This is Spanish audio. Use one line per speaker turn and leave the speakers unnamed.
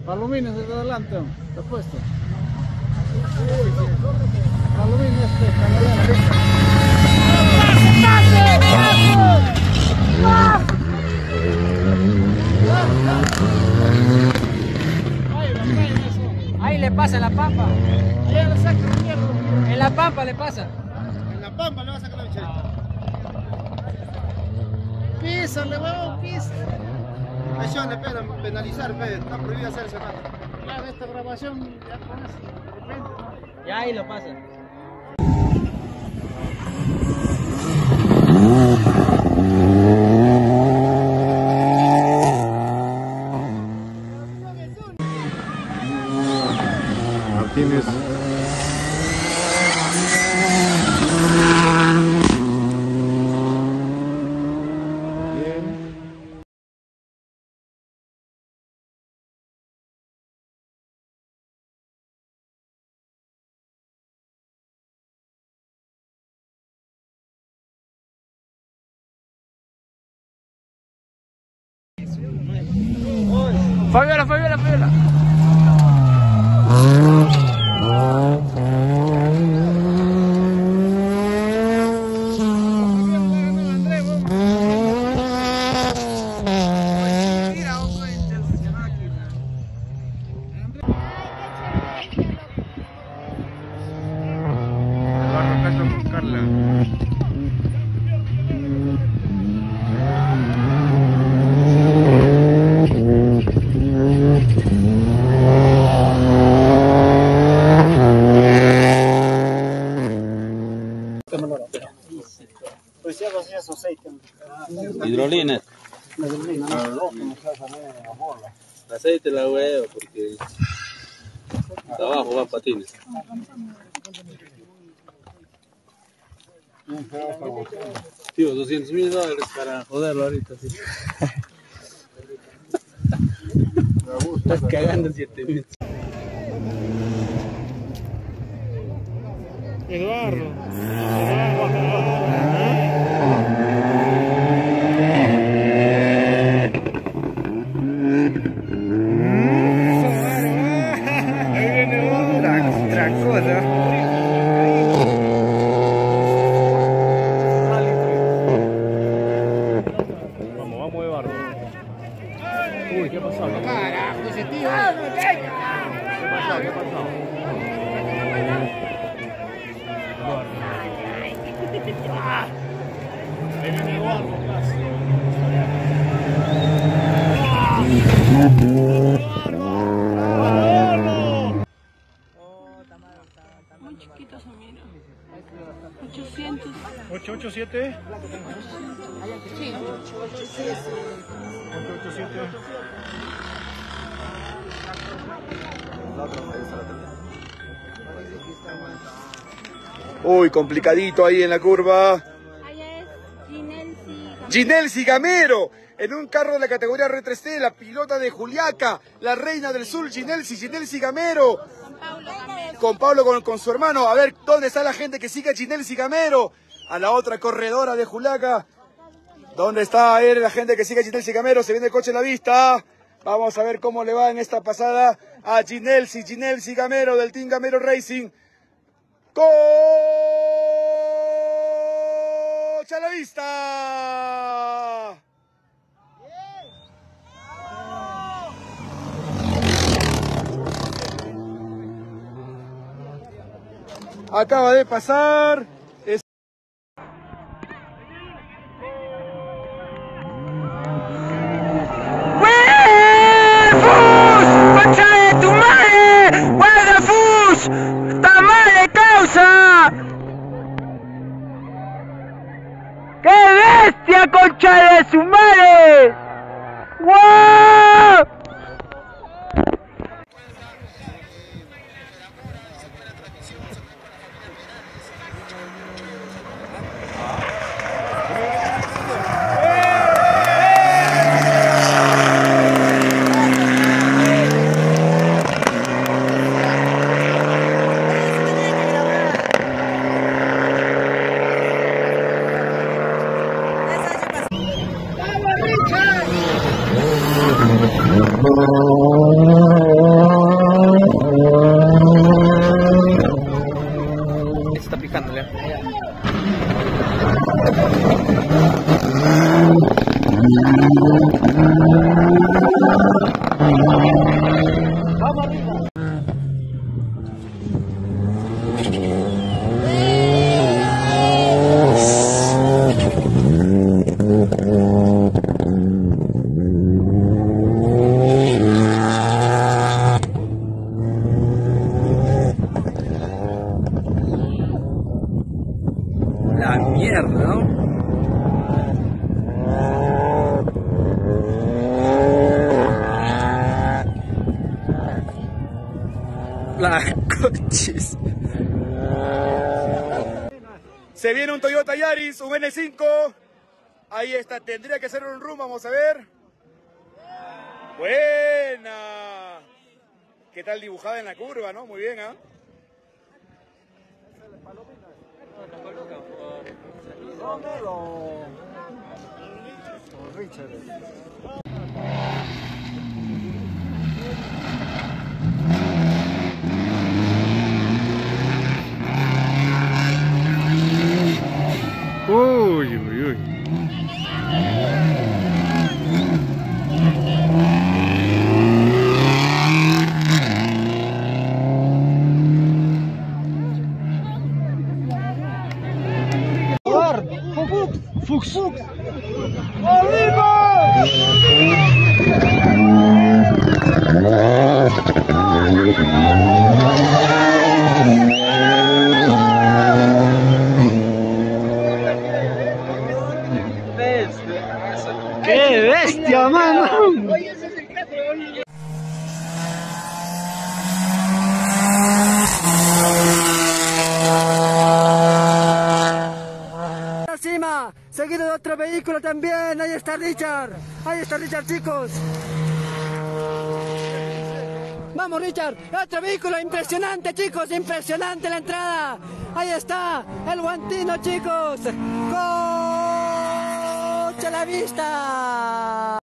Aluminio desde adelante, está puesto. Aluminio
Ahí le pasa en la pampa.
Ahí le saca el hierro.
En la pampa le pasa.
En la pampa le va a sacar la bicheta. Písale, huevón, písale.
Eso le pueden penalizar, está prohibido hacer esa nada.
Claro, esta grabación ya con eso, de repente, ¿no?
Ya ahí lo pasa.
Martínez.
Fabiola, Fabiola, Fabiola.
Pues ya vacía su aceite.
Hidrolina.
La
Aceite la huevo porque abajo va patines. Tío, $200,000 para joderlo ahorita. Sí. Estás cagando 7,000.
Eduardo. Ahí viene otra cosa. Vamos, Eduardo. Uy, ¿qué ha pasado? Carajo, ese tío. ¿Qué pasó? ¿Qué pasó? Ahí viene Eduardo,
Muy chiquitos son, mira. 800.
887.
Sí.
887.
Uy, complicadito ahí en la curva.
Allá es
Ginelsi Gamero, en un carro de la categoría R3T, la pilota de Juliaca, la reina del sur, Ginelsi Gamero. Con Pablo, con su hermano. A ver, ¿dónde está la gente que sigue a Ginelsi Gamero? A la otra corredora de Juliaca. ¿Dónde está la gente que sigue a Ginelsi Gamero? Se viene el coche a la vista. Vamos a ver cómo le va en esta pasada a Ginelsi Gamero del Team Gamero Racing. ¡Coche a la vista! Acaba de pasar.
¡Concha de tu madre! ¡Guardafus! ¡Está madre causa! ¡Qué bestia, concha de su madre! ¡Wow! La coches.
Se viene un Toyota Yaris, un N5. Ahí está, tendría que ser un room, vamos a ver. Buena. ¿Qué tal dibujada en la curva, no? Muy bien, ¿ah?
Uy, uy, uy.
¡Qué bestia, mano! Encima, seguido de otro vehículo también. Ahí está Richard. Ahí está Richard, chicos. Vamos, Richard. Otro vehículo impresionante, chicos. Impresionante la entrada. Ahí está el guantino, chicos. ¡Coche a la vista!